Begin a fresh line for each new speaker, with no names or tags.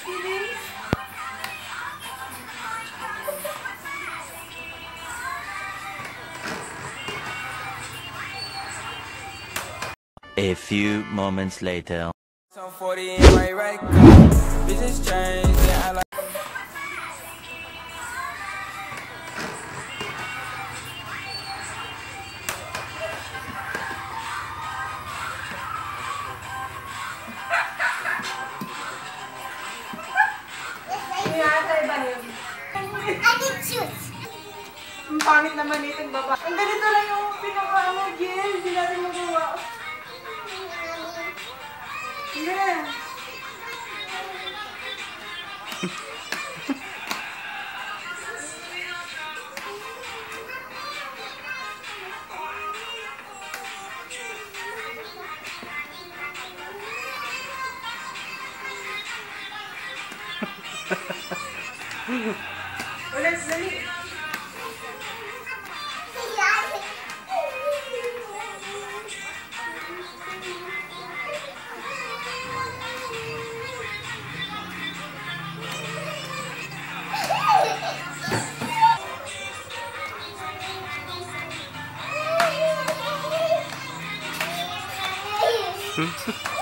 A few moments later.
So 40 in my right car. Bitches change, yeah, I like.
I did choose.
Ang pangit naman itong baba. Ang ganito lang yung pinaka-ano, Jill. Hindi natin magawa. Hindi. Ulit, dali.
Hmm?